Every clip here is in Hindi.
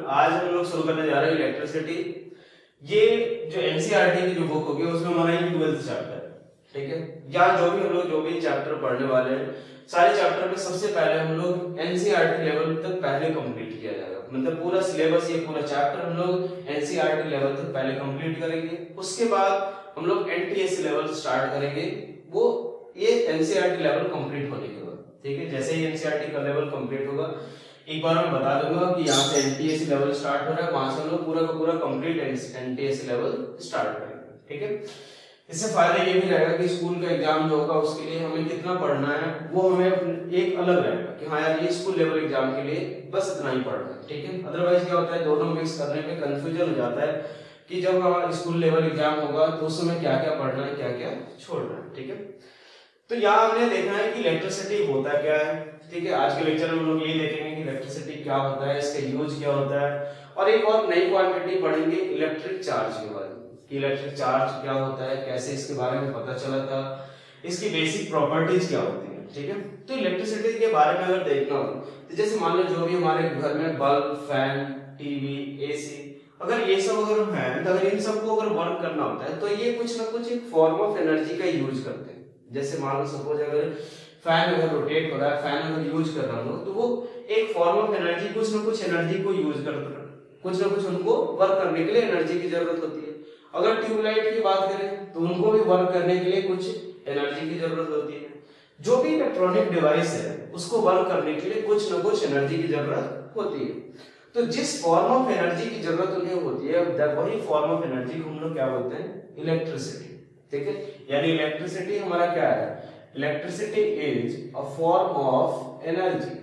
आज हम लोग शुरू करने जा रहे हैं इलेक्ट्रिसिटी। ये जो एनसीईआरटी की जो बुक होगी उसमें हमारा ये 12th चैप्टर, ठीक है। या जो भी चैप्टर पढ़ने वाले हैं, सारे चैप्टर में सबसे पहले हम लोग एनसीईआरटी लेवल तक पहले कंप्लीट किया जाएगा। मतलब पूरा सिलेबस, ये पूरा चैप्टर हम लोग एनसीईआरटी लेवल तक पहले कंप्लीट करेंगे। उसके बाद हम लोग एनटीएससी लेवल स्टार्ट करेंगे, वो ये एनसीईआरटी लेवल कंप्लीट होने के बाद, ठीक है। जैसे ही एनसीईआरटी का लेवल कंप्लीट होगा, एक बार मैं बता दूंगा कि यहाँ से एनटीएससी लेवल स्टार्ट हो रहा है, वहां से हम लोग पूरा का पूरा कंप्लीट एनटीएससी लेवल स्टार्ट करेंगे, ठीक है। इससे फायदा ये भी रहेगा कि स्कूल का एग्जाम जो होगा उसके लिए हमें कितना पढ़ना है वो हमें एक अलग रहेगा कि हाँ यार ये स्कूल लेवल एग्जाम के लिए बस इतना ही पढ़ना है, ठीक है। अदरवाइज क्या होता है, दोनों मिक्स करने में कंफ्यूजन हो जाता है कि जब हमारा स्कूल लेवल एग्जाम होगा तो उस समय क्या क्या पढ़ना है, क्या क्या छोड़ना है, ठीक है। तो यहाँ हमने देखना है कि इलेक्ट्रिसिटी होता क्या है, ठीक है। आज के लेक्चर में हम लोग ये देखेंगे कि इलेक्ट्रिसिटी क्या होता है, इसका यूज क्या होता है, और एक और नई क्वांटिटी पढ़ेंगे इलेक्ट्रिक चार्ज के बारे में कि इलेक्ट्रिक चार्ज क्या होता है, कैसे इसके बारे में पता चला था, इसकी बेसिक प्रॉपर्टीज क्या होती है, ठीक है। तो इलेक्ट्रिसिटी के बारे में अगर देखना हो तो जैसे मान लो जो भी हमारे घर में बल्ब, फैन, टीवी, एसी, अगर ये सब अगर है तो अगर इन सबको अगर वर्क करना होता है तो ये कुछ ना कुछ एक फॉर्म ऑफ एनर्जी का यूज करते हैं। जैसे मान लो सपोज अगर फैन अगर रोटेट हो रहा है, फैन अगर यूज कर रहा हूं तो वो एक फॉर्म ऑफ एनर्जी, कुछ ना कुछ एनर्जी को यूज करता है, कुछ ना कुछ उनको वर्क करने के लिए एनर्जी की जरूरत होती है। अगर ट्यूबलाइट की बात करें तो उनको भी वर्क करने के लिए कुछ एनर्जी की जरूरत होती है। जो भी इलेक्ट्रॉनिक डिवाइस है उसको वर्क करने के लिए कुछ ना कुछ एनर्जी की जरूरत होती है। तो जिस फॉर्म ऑफ एनर्जी की जरूरत उन्हें होती है वही फॉर्म ऑफ एनर्जी को हम लोग क्या बोलते हैं, इलेक्ट्रिसिटी, ठीक है। यानी इलेक्ट्रिसिटी हमारा क्या है, electricity is a form of energy,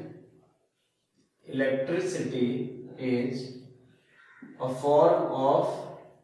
electricity is a form of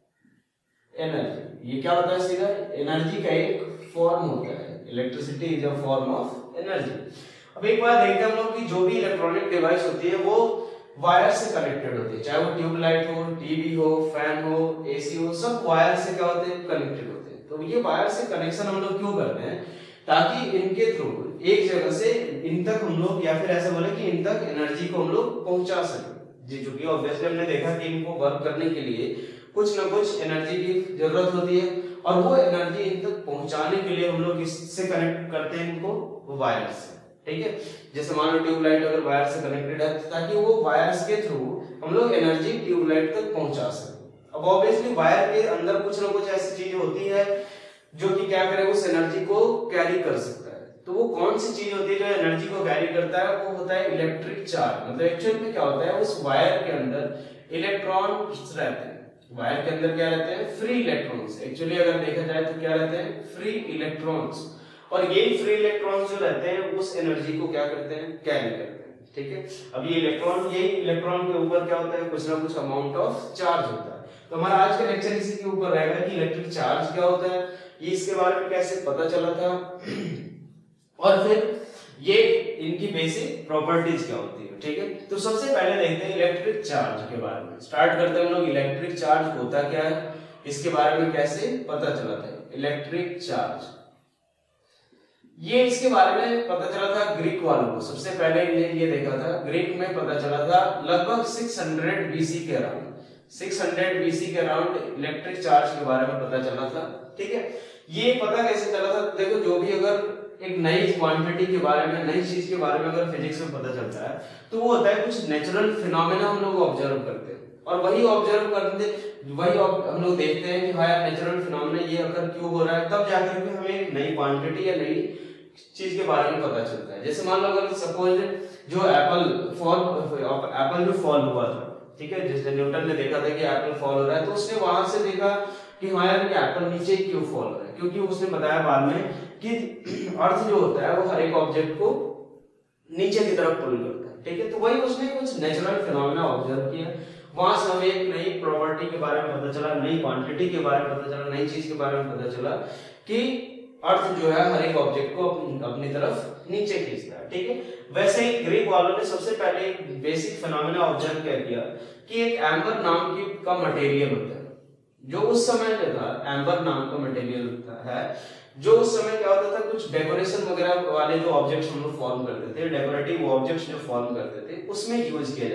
energy. ये क्या होता है, सीधा एनर्जी का एक फॉर्म होता है, electricity is a form of energy. अब एक बात देखते हैं हम लोग कि जो भी इलेक्ट्रॉनिक डिवाइस होती है वो वायर से कनेक्टेड होती है, चाहे वो ट्यूबलाइट हो, टीवी हो, फैन हो, एसी हो, सब वायर से क्या होते हैं, कनेक्टेड होते हैं। तो ये वायर से कनेक्शन हम लोग क्यों करते हैं, ताकि इनके थ्रू एक जगह से इन तक हम लोग, या फिर ऐसा बोले कि इन तक एनर्जी को हम लोग पहुंचा सकें। जी, चूंकि ऑब्वियसली हमने देखा कि इनको वर्क करने के लिए कुछ ना कुछ एनर्जी की जरूरत होती है, और वो एनर्जी इन तक पहुंचाने के लिए हम लोग इससे कनेक्ट करते हैं इनको वायर से, ठीक है। जैसे मान लो ट्यूबलाइट अगर वायर से कनेक्टेड है ताकि वो वायर्स के थ्रू हम लोग एनर्जी ट्यूबलाइट तक पहुंचा सकें। अब ऑब्वियसली वायर के अंदर कुछ ना कुछ ऐसी चीज होती है जो कि क्या करे, उस एनर्जी को कैरी कर सकता है। तो वो कौन सी चीज होती है जो एनर्जी को कैरी करता है, वो होता है इलेक्ट्रिक चार्ज। मतलब एक्चुअल में क्या होता है, उस वायर के अंदर इलेक्ट्रॉन रहते हैं, वायर के अंदर क्या रहते हैं, फ्री इलेक्ट्रॉन्स। एक्चुअली अगर देखा जाए तो क्या रहते हैं, फ्री इलेक्ट्रॉन्स। और ये फ्री इलेक्ट्रॉन्स जो रहते हैं उस एनर्जी को क्या करते हैं, कैरी करते हैं, ठीक है। अब ये इलेक्ट्रॉन के ऊपर क्या होता है, कुछ ना कुछ अमाउंट ऑफ चार्ज होता है। तो हमारा आज का लेक्चर इसी के ऊपर रहेगा कि इलेक्ट्रिक चार्ज क्या होता है, ये इसके बारे में कैसे पता चला था, और फिर ये इनकी बेसिक प्रॉपर्टीज क्या होती है, ठीक है। तो सबसे पहले देखते हैं इलेक्ट्रिक चार्ज के बारे में। स्टार्ट करते हैं हम लोग, इलेक्ट्रिक चार्ज होता क्या है, इसके बारे में कैसे पता चला था। इलेक्ट्रिक चार्ज, ये इसके बारे में पता चला था ग्रीक वालों को। सबसे पहले इन्हें ये देखा था, ग्रीक में पता चला था लगभग 600 बीसी के अराउंड, 600 बीसी के अराउंड इलेक्ट्रिक चार्ज के बारे में पता चला था, ठीक है। ये पता कैसे चला था, देखो जो भी अगर एक नई क्वांटिटी के बारे में, नई चीज के बारे में अगर फिजिक्स में पता चलता है तो वो होता है कुछ नेचुरल फिनोमेना हम लोग ऑब्जर्व करते हैं, और वही ऑब्जर्व करते वही हम लोग देखते हैं कि हाँ यार नेचुरल फिनोमेना ये अगर क्यों हो रहा है, तब जाकर के हमें एक नई क्वांटिटी या नई चीज के बारे में पता चलता है। जैसे मान लो अगर सपोज जो एप्पल जो फॉल हुआ था, ठीक है, जैसे न्यूटन ने देखा था कि एप्पल फॉल हो रहा है, तो उसने वहां से देखा कि हाँ यार एप्पल नीचे क्यों फॉल हो रहा है, क्योंकि उसने बताया बाद में कि अर्थ जो होता है वो हर एक ऑब्जेक्ट को नीचे की तरफ पुल करता है, ठीक है। तो वही उसने कुछ नेचुरल फिनोमेना ऑब्जर्व किया, वहां से हमें एक नई प्रॉपर्टी के बारे में पता चला, नई क्वांटिटी के बारे में पता चला, नई चीज के बारे में पता चला कि अर्थ जो है हर एक ऑब्जेक्ट को अपनी तरफ नीचे खींचता है, ठीक है। वैसे ही ग्रीक वालों ने सबसे पहले एक बेसिक फिनोमेना ऑब्जर्व क्या किया कि एक एम्बर नाम की का मटेरियल होता है, जो उस समय जो था एम्बर नाम का मटेरियल होता है, जो उस समय क्या होता था, कुछ डेकोरेशन वगैरह वाले जो ऑब्जेक्ट्स हम लोग फॉर्म करते थे, डेकोरेटिव ऑब्जेक्ट्स जो फॉर्म करते थे, उसमें यूज किया जाता था,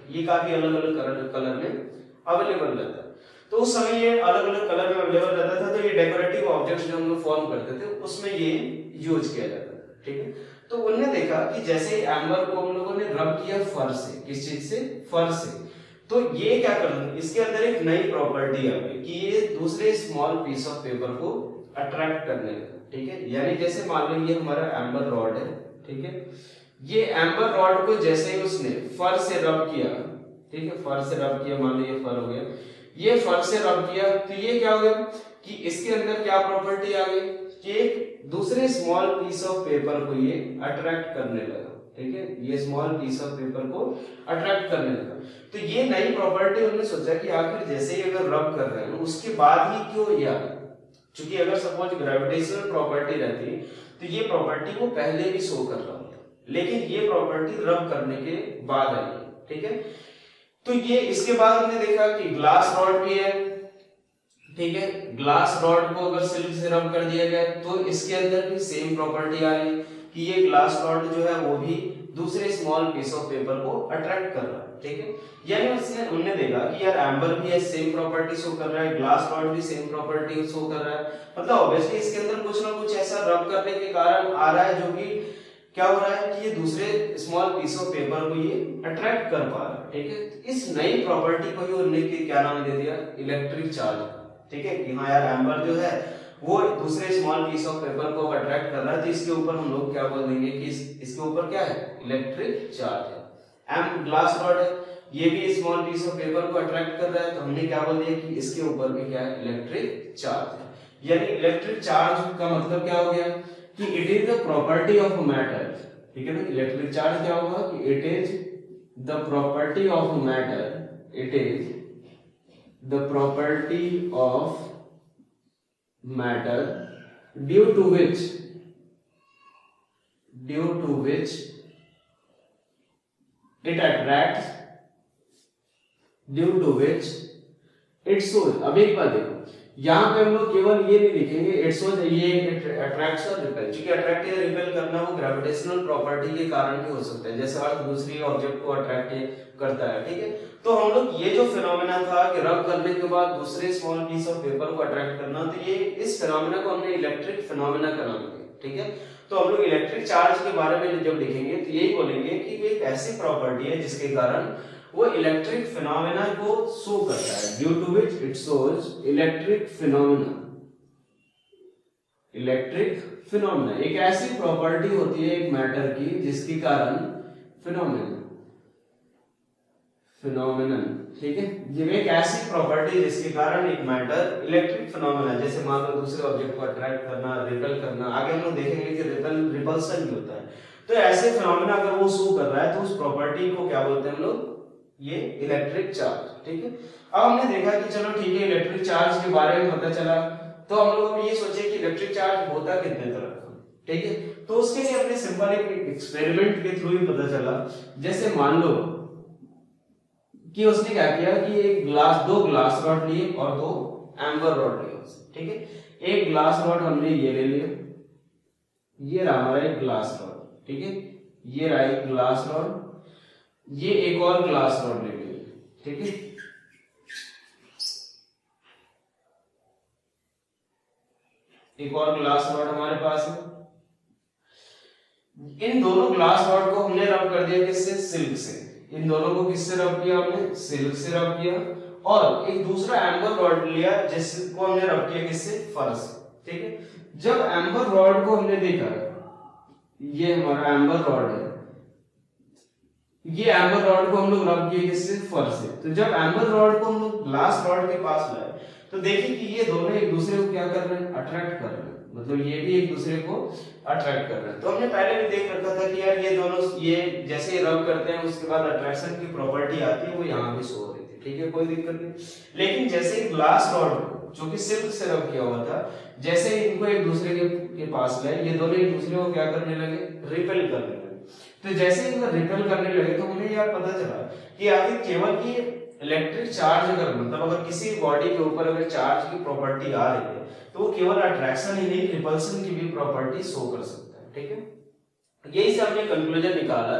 ये काफी अलग अलग कलर में अवेलेबल रहता है। तो उस समय ये अलग अलग कलर में अवेलेबल रहता था, तो ये डेकोरेटिव ऑब्जेक्ट्स जो हम लोग फॉर्म करते थे उसमें ये यूज किया जाता था, ठीक है। तो उन्होंने देखा कि जैसे एम्बर को हम लोगों ने रब किया फर से, किस चीज से, फर से, तो ये क्या कर, इसके अंदर एक नई प्रॉपर्टी आ गई कि ये दूसरे स्मॉल पीस ऑफ पेपर को अट्रैक्ट करने लगा, ठीक है। यानी जैसे मान लो ये हमारा एम्बर रॉड है, ठीक है, ये एम्बर रॉड को जैसे ही उसने फर से रब किया, ठीक है, फर से रब किया, मान लो ये फर हो गया, ये फर से रब किया, तो ये क्या हो गया कि इसके अंदर क्या प्रॉपर्टी आ गई कि एक दूसरे स्मॉल पीस ऑफ पेपर को ये अट्रैक्ट करने लगा, ठीक है, ये स्मॉल पीस ऑफ पेपर को अट्रैक्ट करने लगा। तो ये नई प्रॉपर्टी उन्होंने सोचा कि आखिर जैसे ही अगर रब कर रहे हैं उसके बाद ही क्यों ये आ गया, क्योंकि अगर सपोज ग्रेविटेशनल प्रॉपर्टी रहती तो ये प्रॉपर्टी को पहले भी शो कर रहा होता, लेकिन ये प्रॉपर्टी रब करने के बाद आई, ठीक है। तो ये इसके बाद हमने देखा कि ग्लास रॉड भी है, ठीक है, ग्लास रॉड को अगर सिल्क से रब कर दिया गया तो इसके अंदर भी सेम प्रॉपर्टी आ रही कि ये ग्लास रॉड जो है वो भी दूसरे स्मॉल पीस ऑफ पेपर को अट्रैक्ट कर रहा है, ठीक है। यानी उसने उन्होंने देखा कि यार एम्बर भी है सेम प्रॉपर्टी शो कर रहा है, ग्लास रॉड भी सेम प्रॉपर्टी शो कर रहा है, मतलब ऑब्वियसली इसके अंदर कुछ ना कुछ ऐसा रब करने के कारण आ रहा है जो कि क्या हो रहा है कि ये दूसरे स्मॉल पीस ऑफ पेपर को ये अट्रैक्ट कर पा रहा है, ठीक है। इस नई प्रॉपर्टी को ही उन्होंने क्या नाम दे दिया, इलेक्ट्रिक चार्ज, ठीक है, कि हाँ यार एम्बर जो है वो दूसरे स्मॉल पीस ऑफ पेपर को अट्रैक्ट कर रहा है, तो इसके ऊपर हम लोग क्या बोल देंगे कि इसके ऊपर क्या है, इलेक्ट्रिक चार्ज है। एम ग्लास रॉड है, ये भी स्मॉल पीस ऑफ पेपर को अट्रैक्ट कर रहा है, तो हमने क्या बोल दिया कि इसके ऊपर भी क्या है, इलेक्ट्रिक चार्ज है। यानी इलेक्ट्रिक चार्ज का मतलब क्या हो गया कि it is the property of matter, ठीक है ना। इलेक्ट्रिक चार्ज क्या होगा कि it is the property of matter, it is the property of matter due to which it attracts, due to which it shows। अब एक बात देखो, यहाँ पे हम लोग केवल ये नहीं लिखेंगे इट शोज, ये अट्रैक्ट्स और रिपेल, क्योंकि अट्रैक्ट या रिपेल करना वो ग्रेविटेशनल प्रॉपर्टी के कारण भी हो सकता है, जैसे अर्थ दूसरी ऑब्जेक्ट को अट्रैक्ट करता है, ठीक है। तो हम लोग ये जो फिनोमेना था कि रब करने के बाद दूसरे स्मॉल पीस ऑफ पेपर को अट्रैक्ट करना, तो ये इस फिनोमेना को हमने इलेक्ट्रिक फिनोमेना का नाम दिया, ठीक है। तो हम लोग इलेक्ट्रिक चार्ज के बारे में जब लिखेंगे तो यही बोलेंगे कि ये एक ऐसी प्रॉपर्टी है जिसके कारण वो इलेक्ट्रिक फिनोमेना को शो करता है, due to which it shows electric phenomena. Electric phenomena एक ऐसी प्रॉपर्टी होती है एक मैटर की जिसके कारण फिनोमेना, ठीक है, ये एक ऐसी प्रॉपर्टी जिसके कारण एक मैटर इलेक्ट्रिक फिनोमेना, जैसे मान लो दूसरे ऑब्जेक्ट को अट्रैक्ट करना, रिपेल करना, आगे हम लोग देखेंगे कि रिपल्सन भी होता है। तो ऐसे फिनोमेना अगर वो शो कर रहा है तो उस प्रॉपर्टी को क्या बोलते हैं हम लोग, ये इलेक्ट्रिक चार्ज, ठीक है। अब हमने देखा कि चलो ठीक है इलेक्ट्रिक चार्ज के बारे में पता चला, तो हम लोग अब ये सोचे कि इलेक्ट्रिक चार्ज होता कितने तरह का, ठीक है। तो उसके लिए हमने सिंपल एक एक्सपेरिमेंट के थ्रू ही पता चला। जैसे मान लो कि उसने क्या किया कि दो ग्लास रॉड लिए और दो एम्बर रॉड लिए, ठीक है। एक ग्लास रॉड हमने ये ले लिया, ये रहा हमारा एक ग्लास रॉड, ठीक है, ये रहा एक ग्लास रॉड, ये एक और ग्लास रॉड ले लिया, ठीक है। एक और ग्लास रॉड हमारे पास है। इन दोनों ग्लास रॉड को हमने रब कर दिया किससे, सिल्क से। इन दोनों को किससे रब किया हमने, सिल्क से रब किया। और एक दूसरा एम्बर रॉड लिया जिसको हमने रब किया किससे, फर से, ठीक है। जब एम्बर रॉड को हमने देखा, ये हमारा एम्बर रॉड है, ये एम्बर रॉड को हम लोग रब किए किससे, फर से। तो जब एम्बर रॉड को हम लोग ग्लास रॉड के पास लाए तो देखिए कि ये दोनों एक दूसरे को क्या कर रहे हैं, अट्रैक्ट कर रहे हैं, मतलब ये भी एक दूसरे को अट्रैक्ट कर रहे हैं। तो हमने पहले भी देख रखा था कि यार ये दोनों ये जैसे रब करते हैं उसके बाद अट्रैक्शन की प्रॉपर्टी आती है, वो यहाँ भी शो हो रही थी, ठीक है, कोई दिक्कत नहीं। लेकिन जैसे ही ग्लास रॉड जो कि सिल्क से रब किया हुआ था, जैसे ही इनको एक दूसरे के पास लाए, ये दोनों एक दूसरे को क्या करने लगे, रिपेल करने लगे। तो जैसे ही रिपेल करने लगे तो हमें यार पता चला कि आखिर केवल की इलेक्ट्रिक चार्ज अगर मतलब अगर किसी बॉडी के ऊपर अगर चार्ज की प्रॉपर्टी आ रही है तो वो केवल अट्रैक्शन ही नहीं रिपल्सन की भी प्रॉपर्टी शो कर सकता है, ठीक है। यही से हमने कंक्लूजन निकाला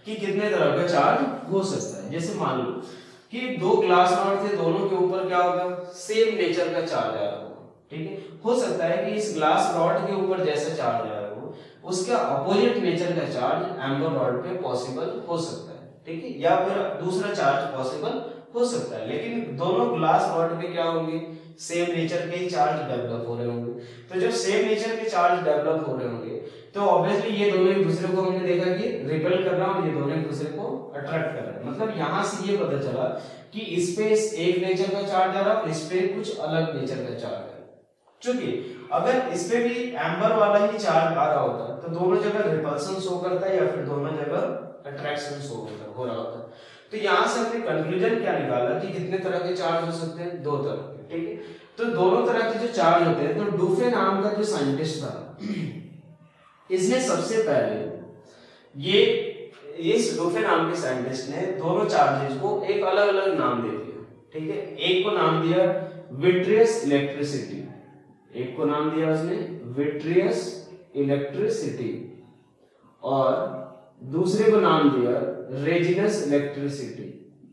कि कितने तरह का चार्ज हो सकता है। जैसे मान लो कि दो ग्लास रॉड थे, दोनों के ऊपर क्या होगा, सेम नेचर का चार्ज आ रहा होगा, ठीक है। हो सकता है कि इस ग्लास रॉड के ऊपर जैसा चार्ज आ रहा हो उसका अपोजिट नेचर का चार्ज एम्बर रॉड पे पॉसिबल हो सकता है, ठीक है, या फिर दूसरा चार्ज पॉसिबल हो सकता है, लेकिन दोनों ग्लास रॉड पे क्या होंगे, सेम नेचर के चार्ज डेवलप हो रहे होंगे। तो जब सेम नेचर के चार्ज डेवलप हो रहे होंगे तो ऑब्वियसली ये दोनों एक दूसरे को, हमने देखा कि रिपेल कर रहा है और ये दोनों एक दूसरे को अट्रैक्ट कर रहे हैं। मतलब यहां से ये पता चला कि इस पे एक नेचर का चार्ज आ रहा है और इस पे कुछ अलग नेचर का चार्ज है। चूंकि अगर इस पे भी एम्बर वाला ही चार्ज आ रहा होता तो दोनों जगह रिपल्सन शो करता है या फिर दोनों जगह अट्रैक्शन शो हो रहा होता। तो यहां से हमने कंक्लूजन क्या निकाला कि कितने तरह के चार्ज हो सकते हैं, दो तरह के, ठीक है। तो दोनों तरह के जो चार्ज होते हैं, तो डुफे नाम का जो साइंटिस्ट था इसने सबसे पहले इस डुफे नाम के साइंटिस्ट ने दोनों चार्जेस को एक अलग अलग नाम दे दिया, ठीक है। एक को नाम दिया विट्रियस इलेक्ट्रिसिटी, एक को नाम दिया उसने विट्रियस इलेक्ट्रिसिटी, और दूसरे को नाम दिया रेजिनस इलेक्ट्रिसिटी,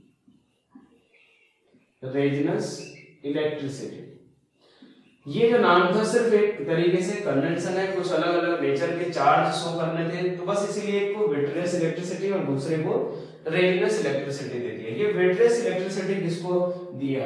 रेजिनस इलेक्ट्रिसिटी। ये जो नाम था सिर्फ एक तरीके से कन्वेंशन है, कुछ अलग अलग नेचर के चार्ज शो करने थे, तो बस इसीलिए एक को विट्रियस इलेक्ट्रिसिटी और दूसरे को रेजिनस इलेक्ट्रिसिटी दे दिया। ये विट्रियस इलेक्ट्रिसिटी किसको दिया,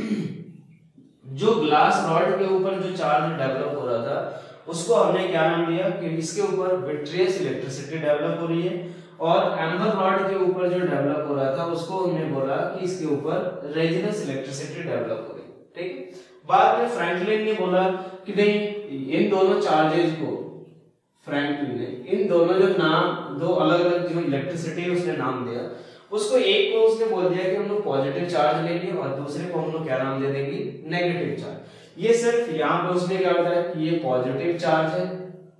जो ग्लास रॉड के ऊपर जो चार्ज डेवलप हो रहा था उसको हमने क्या नाम दिया कि इसके ऊपर विट्रियस इलेक्ट्रिसिटी डेवलप हो रही है, और एम्बर रॉड के ऊपर जो डेवलप हो रहा था उसको हमने बोला कि इसके ऊपर रेजिनस इलेक्ट्रिसिटी डेवलप हो रही है, ठीक है। बाद में फ्रैंकलिन ने बोला कि नहीं, इन दोनों चार्जेस को, फ्रैंकलिन ने इन दोनों जो नाम, दो अलग अलग जो इलेक्ट्रिसिटी है उसने नाम दिया, उसको एक को उसने बोल दिया कि हम लोग पॉजिटिव चार्ज लेंगे और दूसरे को हम लोग क्या नाम दे देंगे, नेगेटिव चार्ज। ये सिर्फ यहाँ पे उसने क्या बताया कि ये पॉजिटिव चार्ज है,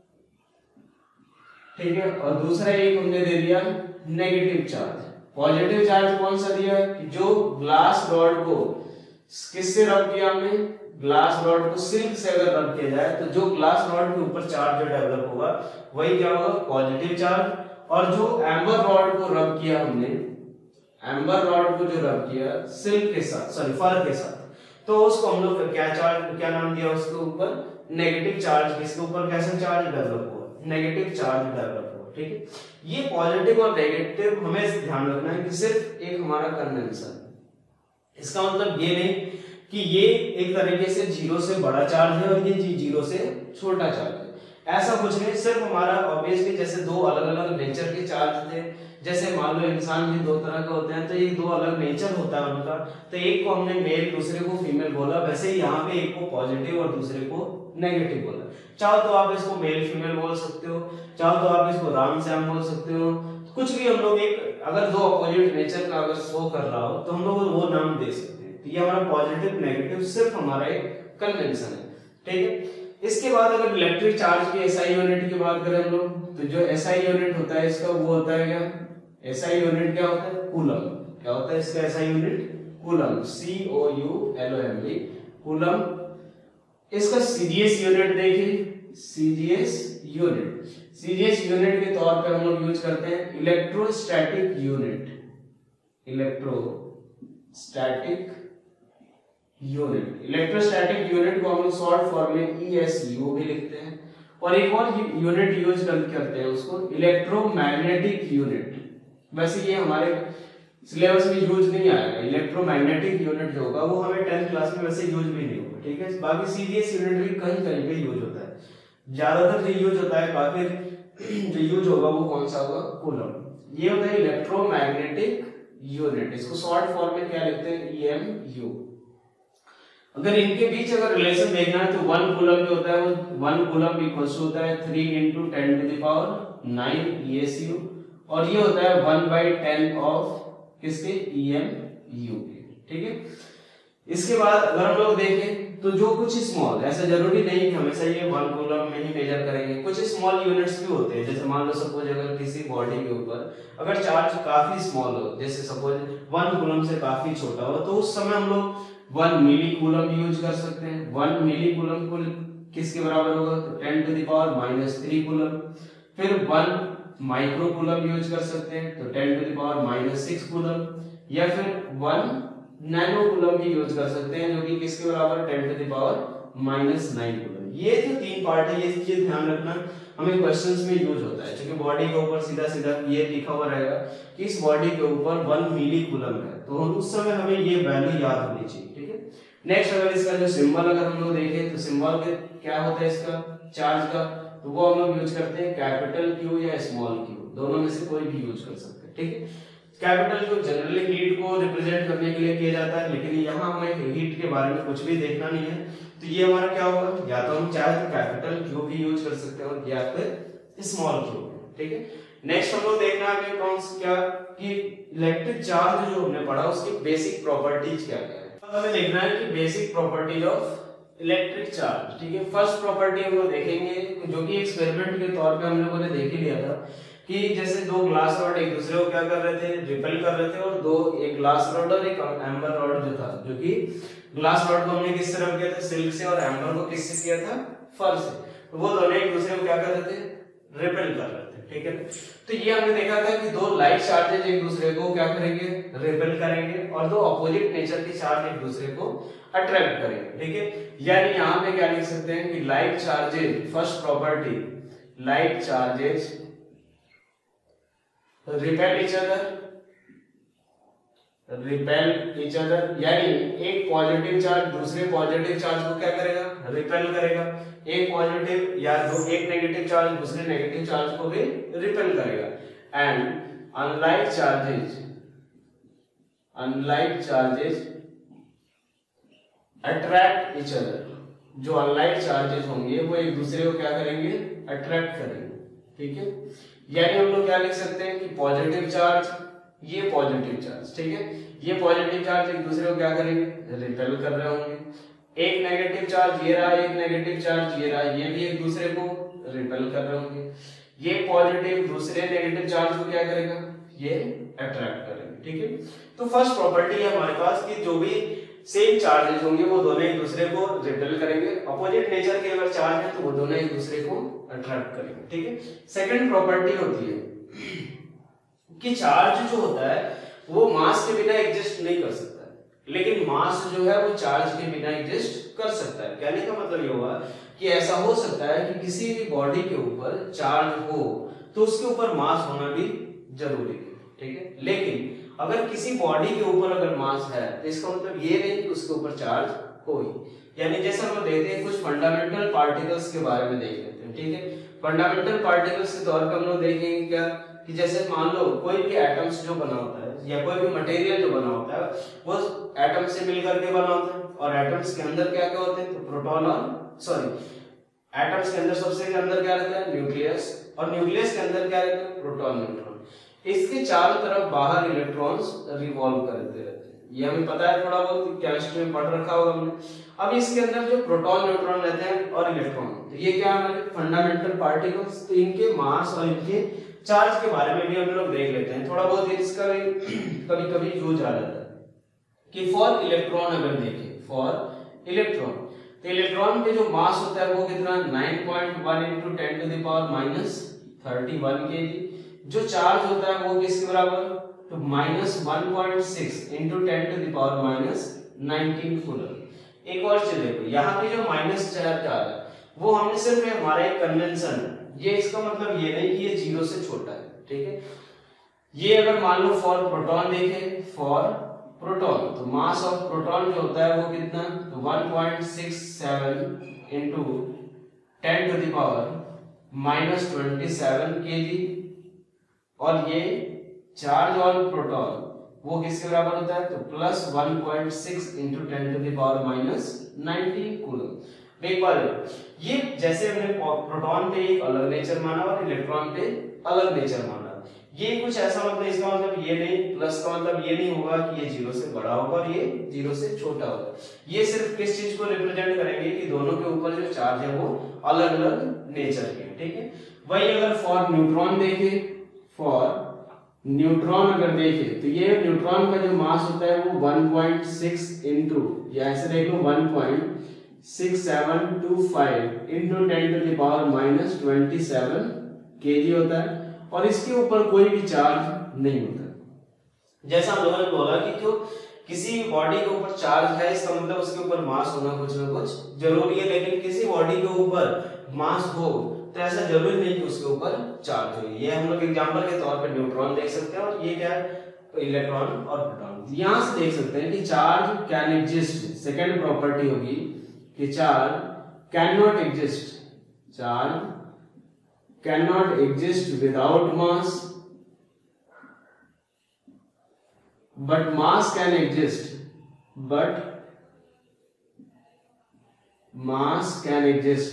ठीक है, और दूसरा एक हमने दे दिया नेगेटिव चार्ज। पॉजिटिव चार्ज कौन सा दिया कि जो ग्लास रॉड को किससे रब किया हमने, ग्लास रॉड को सिल्क से अगर रब किया जाए तो जो ग्लास रॉड के ऊपर चार्ज जो डेवलप होगा वही क्या होगा, पॉजिटिव चार्ज। और जो एम्बर रॉड को रब किया हमने, एम्बर रॉड को जो रब किया सिल्क के साथ, सॉरी फर के साथ, तो उसको हम लोग क्या चार्ज, क्या नाम दिया उसके ऊपर, नेगेटिव चार्ज। किसके ऊपर कैसा चार्ज डेवलप हुआ, नेगेटिव चार्ज डेवलप हुआ, ठीक है। ये पॉजिटिव और नेगेटिव हमें ध्यान रखना है कि सिर्फ एक हमारा कन्वेंशन, इसका मतलब ये नहीं कि ये एक तरीके से जीरो से बड़ा चार्ज है और ये जीरो से छोटा चार्ज है, ऐसा कुछ नहीं। सिर्फ हमारा ऑब्वियसली जैसे दो अलग अलग नेचर के चार्ज थे, जैसे मान लो इंसान भी दो तरह के होते हैं, तो ये दो अलग नेचर होता है उनका, तो एक को हमने मेल दूसरे को फीमेल बोला, वैसे ही यहाँ पे एक को पॉजिटिव और दूसरे को नेगेटिव बोला। चाहो तो आप इसको मेल फीमेल बोल सकते हो, चाहो तो आप इसको राम श्याम बोल सकते हो, कुछ भी हम लोग एक, अगर दो अपोजिट नेचर का अगर शो कर रहा हो तो हम लोग वो नाम दे सकते हैं। तो ये हमारा पॉजिटिव नेगेटिव सिर्फ हमारा एक कन्वेंशन है, ठीक है। इसके बाद अगर इलेक्ट्रिक चार्ज की एसआई यूनिट की बात करें हम लोग, तो जो एसआई यूनिट होता है इसका वो होता है क्या, एसआई यूनिट क्या होता है, कूलम। क्या होता है इसका SI unit, coulomb, COULOMB, coulomb. इसका सीजीएस यूनिट देखिए, सीजीएस यूनिट के तौर पर हम लोग यूज करते हैं इलेक्ट्रोस्टैटिक यूनिट, इलेक्ट्रोस्टैटिक यूनिट को हम लोग शॉर्ट फॉर्म में ESU भी लिखते हैं। और एक और यूनिट यूज करते हैं उसको इलेक्ट्रोमैग्नेटिक यूनिट। वैसे ये हमारे सिलेबस में यूज नहीं आएगा, इलेक्ट्रोमैग्नेटिक यूनिट जो होगा वो हमें 10th क्लास में वैसे यूज भी नहीं होगा, ठीक है। बाकी सीजीएस यूनिट भी कहीं कहीं पे यूज होता है, ज्यादातर जो यूज होता है, काफी जो यूज होगा वो कौन सा होगा, कूलम। ये होता है इलेक्ट्रोमैग्नेटिक यूनिट, इसको शॉर्ट फॉर्म में क्या लिखते हैं, EMU। अगर इनके बीच अगर रिलेशन देखना है तो 1 कूलम जो होता है वो 1 कूलम इक्वल्स होता है 3 × 10⁹ ESU, और ये होता है 1/10 ऑफ किसके, EMU के, ठीक है। इसके बाद अगर हम लोग देखें तो जो कुछ स्मॉल, ऐसा जरूरी नहीं कि हमेशा ये 1 कूलम में ही मेजर करेंगे, कुछ स्मॉल यूनिट्स भी होते हैं। जैसे मान लो सपोज अगर किसी बॉडी के ऊपर अगर चार्ज काफी स्मॉल हो, जैसे सपोज 1 कूलम से काफी छोटा हो, तो उस समय हम लोग 1 मिली कूलम यूज कर सकते हैं। 1 मिली कूलम को किसके बराबर होगा, तो 10⁻³ कूलम। फिर 1 माइक्रो कूलम यूज कर सकते हैं तो 10⁻⁻6 कूलम, या फिर 1 नैनो कूलम भी यूज कर सकते हैं जो कि किसके बराबर 10⁻⁹ कूलम। ये जो तीन पार्ट है ये चीज ध्यान रखना, हमें क्वेश्चंस में यूज होता है, क्योंकि बॉडी के ऊपर सीधा सीधा ये लिखा हुआ रहेगा कि इस बॉडी के ऊपर 1 मिली कूलम है, तो उस समय हमें ये वैल्यू याद होनी चाहिए, ठीक है। नेक्स्ट अगर इसका जो सिंबल अगर हम लोग देखें तो सिंबल के क्या होता है इसका चार्ज का, तो वो हम लोग यूज करते हैं कैपिटल क्यू या स्मॉल क्यू, दोनों में से कोई भी यूज कर सकते हैं, ठीक है। कैपिटल क्यू जनरली हीट को रिप्रेजेंट करने के लिए किया जाता है, लेकिन यहाँ हमें हीट के बारे में कुछ भी देखना नहीं है, तो ये हमारा क्या होगा, या तो हम चाहे तो कैपिटल क्यू भी यूज कर सकते हैं या फिर स्मॉल क्यू, ठीक है। नेक्स्ट हम लोग देखना है कौन क्या कि इलेक्ट्रिक चार्ज जो हमने पढ़ा उसकी बेसिक प्रॉपर्टीज क्या क्या है। अब हमें देखना है कि basic properties of electric charge, ठीक है। फर्स्ट प्रॉपर्टी हम लोग देखेंगे जो कि एक्सपेरिमेंट के तौर पे हम लोगों ने देख ही लिया था कि जैसे दो ग्लास रॉड एक दूसरे को क्या कर रहे थे, रिपेल कर रहे थे, और एक ग्लास रॉड और एक एम्बर रॉड जो था, जो कि ग्लास रॉड को हमने किस तरह किया था, सिल्क से, और एम्बर को किससे किया था, फर से, तो वो दोनों एक दूसरे को क्या कर रहे थे, रिपेल कर रहे थे, ठीक है। तो ये हमने देखा था कि दो लाइक चार्जेज एक दूसरे को क्या करेंगे, रिपेल करेंगे, और दो अपोजिट नेचर के चार्ज एक दूसरे को अट्रैक्ट करेंगे, ठीक है। यानी यहाँ पे क्या लिख सकते हैं कि like charges, first property, like charges repel each other, यानी एक पॉजिटिव चार्ज दूसरे पॉजिटिव चार्ज को क्या करेगा, रिपेल करेगा, एक पॉजिटिव या एक नेगेटिव चार्ज दूसरे नेगेटिव चार्ज को भी रिपेल करेगा। And unlike charges attract each other, जो अनलाइक चार्जेस होंगे वो एक दूसरे को क्या करेंगे, अट्रैक्ट करेंगे, ठीक है। यानी हम लोग क्या लिख सकते हैं कि पॉजिटिव चार्ज, ये पॉजिटिव चार्ज, ठीक है, ये पॉजिटिव चार्ज एक दूसरे को क्या करेंगे, रिपेल कर रहे होंगे, एक नेगेटिव चार्ज ये रहा, एक नेगेटिव चार्ज ये रहा, ये भी एक दूसरे को रिपेल कर रहे होंगे, ये पॉजिटिव दूसरे नेगेटिव चार्ज को क्या करेगा, ये अट्रैक्ट करेंगे, ठीक है। तो फर्स्ट प्रॉपर्टी है हमारे पास कि जो भी सेम चार्जेस होंगे वो दोनों एक दूसरे को रिपेल करेंगे, अपोजिट नेचर के अगर चार्ज है तो वो दोनों एक दूसरे को अट्रैक्ट करेंगे, ठीक है। सेकंड प्रॉपर्टी होती है कि चार्ज जो होता है वो मास के बिना एग्जिस्ट नहीं कर सकता, लेकिन मास जो है वो चार्ज के बिना एग्जिस्ट कर सकता है। कहने का मतलब ये हुआ कि ऐसा हो सकता है कि किसी भी बॉडी के ऊपर चार्ज हो तो उसके ऊपर मास होना भी जरूरी है, ठीक है। लेकिन अगर किसी बॉडी के ऊपर अगर मास है तो इसका मतलब ये नहीं कि उसके ऊपर चार्ज हो ही, यानी जैसे हम देखते हैं कुछ फंडामेंटल पार्टिकल्स के बारे में देख लेते हैं, ठीक है। फंडामेंटल पार्टिकल्स के तौर पर हम लोग देखेंगे क्या कि जैसे मान लो कोई भी एटम्स जो बना होता है या कोई भी मटेरियल जो बना होता है वो एटम से मिलकर के बना होता है, और एटम्स के अंदर क्या क्या होते हैं, तो प्रोटॉन और एटम्स के अंदर सबसे अंदर क्या रहता है, न्यूक्लियस, और न्यूक्लियस के अंदर क्या रहता है, प्रोटॉन न्यूट्रॉन, इसके चारों तरफ बाहर इलेक्ट्रॉन्स रिवॉल्व करते रहते हैं, ये हमें पता है, थोड़ा बहुत केमिस्ट्री में पढ़ रखा होगा हमने। अब इसके अंदर जो प्रोटॉन न्यूट्रॉन रहते हैं और इलेक्ट्रॉन, तो ये क्या हमारे फंडामेंटल पार्टिकल्स, तो इनके मास और इनके चार्ज के बारे में भी हम लोग देख लेते हैं, थोड़ा बहुत इसका भी कभी कभी यूज आ जाता है कि फॉर इलेक्ट्रॉन अगर देखें, फॉर इलेक्ट्रॉन, तो इलेक्ट्रॉन के जो मास होता है वो कितना 9.1 × 10⁻31 kg, जो चार्ज होता है वो किसके बराबर, तो -1.6 × 10⁻19 कूलम। एक और चीज देखो, यहाँ पे जो माइनस चार्ज आ रहा है वो हमने सिर्फ हमारा एक कन्वेंशन है, ये इसका मतलब ये नहीं कि ये 0 से छोटा है, ठीक है। ये अगर मान लो फॉर प्रोटॉन देखें, फॉर प्रोटॉन, तो मास ऑफ प्रोटॉन जो होता है वो कितना, तो 1.67 × 10⁻27 kg, और ये चार्ज ऑन प्रोटॉन वो किसके बराबर होता है, तो +1.6 × 10⁻19 कूलम। एक बार ये जैसे हमने प्रोटॉन पे एक अलग नेचर माना और इलेक्ट्रॉन पे अलग नेचर माना, ये कुछ ऐसा मतलब इसका मतलब ये नहीं, प्लस का मतलब ये नहीं होगा कि ये 0 से बड़ा होगा और ये 0 से छोटा होगा, ये सिर्फ किस चीज को रिप्रेजेंट करेंगे कि दोनों के ऊपर जो चार्ज है वो अलग अलग नेचर के, ठीक है। वही अगर फॉर न्यूट्रॉन देखें, फॉर न्यूट्रॉन अगर देखें तो ये न्यूट्रॉन का जो मास होता है वो 1.6 इंटू, या ऐसे देख लो 1.6725 × 10⁻27 kg होता है, और इसके ऊपर कोई भी चार्ज नहीं होता। जैसा हम लोगों ने बोला कि जो किसी बॉडी के ऊपर चार्ज है इसका मतलब उसके ऊपर मास होना कुछ ना कुछ जरूरी है, लेकिन किसी बॉडी के ऊपर मास हो तो ऐसा जरूरी नहीं कि उसके ऊपर चार्ज हो। ये हम लोग एग्जांपल के तौर पर न्यूट्रॉन देख सकते हैं और ये क्या है इलेक्ट्रॉन और प्रोटॉन। यहां से देख सकते हैं कि charge can exist, second property होगी कि charge can not exist, charge can not exist without mass but mass can exist, but mass can exist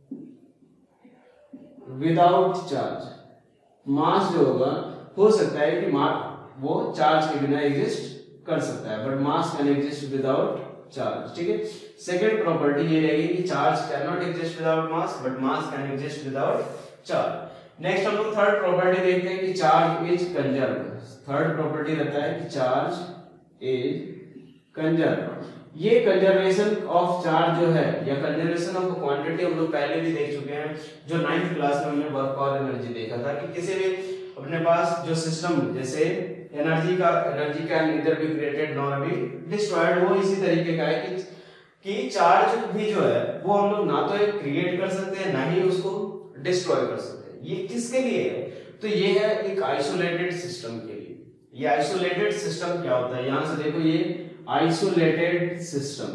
without charge। Mass जो होगा हो सकता है कि वो चार्ज के बिना एग्जिस्ट कर सकता है, but mass can exist without charge. ठीक है, सेकंड प्रॉपर्टी ये रहेगी कि charge can not exist without mass, but mass can exist without charge. Next हम लोग थर्ड प्रॉपर्टी देखते हैं कि charge is conserved. Third property रहता है कि चार्ज इज कंजर्व्ड। ये कंजर्वेशन ऑफ चार्ज जो है या कंजर्वेशन ऑफ क्वांटिटी हम लोग पहले भी देख चुके हैं, जो 9th क्लास में हमने वर्क और एनर्जी देखा था कि किसी भी अपने पास जो सिस्टम जैसे energy can neither be created nor be destroyed, वो इसी तरीके का है कि चार्ज भी जो है वो हम लोग ना तो क्रिएट कर सकते हैं ना ही उसको डिस्ट्रॉय कर सकते हैं। ये किसके लिए है? तो ये है एक आइसोलेटेड सिस्टम के लिए। ये आइसोलेटेड सिस्टम क्या होता है, यहां से देखो ये आइसोलेटेड सिस्टम,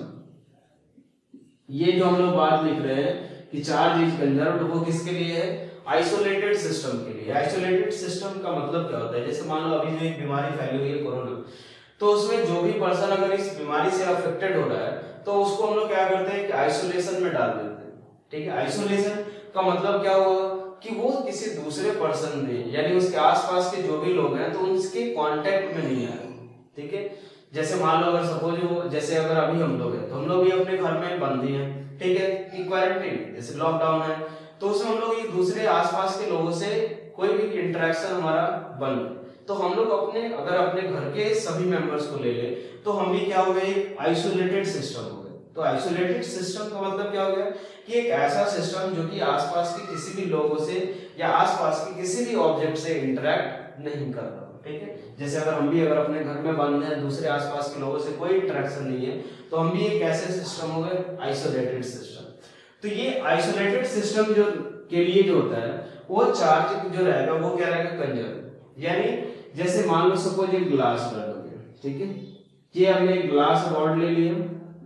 ये जो हम लोग बात लिख रहे हैं कि चार्ज इज कंजर्व्ड, वो किसके लिए है? आइसोलेटेड सिस्टम के लिए। आइसोलेटेड सिस्टम का मतलब क्या होता है? जैसे मान लो अभी जो एक बीमारी फैली हुई है कोरोना, तो उसमें जो भी पर्सन अगर इस बीमारी से अफेक्टेड हो रहा है तो उसको हम लोग क्या करते हैं कि आइसोलेशन में डाल देते हैं। ठीक है, आइसोलेशन का मतलब क्या हुआ कि वो किसी दूसरे पर्सन में यानी उसके आसपास के जो भी लोग हैं तो उनके कांटेक्ट में नहीं आए। ठीक है, जैसे मान लो अगर सपोज वो जैसे अगर अभी हम लोग हैं तो हम लोग भी अपने घर में बंद ही हैं, ठीक है, कि क्वारंटाइन जैसे लॉकडाउन है, तो उसमें हम लोग ये दूसरे आसपास के लोगों से कोई भी इंटरेक्शन हमारा बंद, तो हम लोग अगर अपने घर के सभी मेंबर्स को ले ले तो हम भी क्या हो गए? आइसोलेटेड सिस्टम हो गए। तो आइसोलेटेड सिस्टम का मतलब क्या हो गया कि एक ऐसा सिस्टम जो कि आसपास के किसी भी लोगों से या आसपास के किसी भी ऑब्जेक्ट से इंटरेक्ट नहीं कर रहा। ठीक है, जैसे अगर हम भी अगर अपने घर में बंद हैं, दूसरे आसपास के लोगों से कोई इंटरेक्शन नहीं है, तो हम भी एक ऐसे सिस्टम हो गए आइसोलेटेड सिस्टम। तो ये आइसोलेटेड सिस्टम जो के लिए जो होता है वो चार्ज जो रहेगा वो क्या रहेगा? कंजर्व। यानी जैसे मान लो सपोज एक ग्लास रॉड हो गया, ठीक है, ये हमने एक ग्लास रॉड ले लिया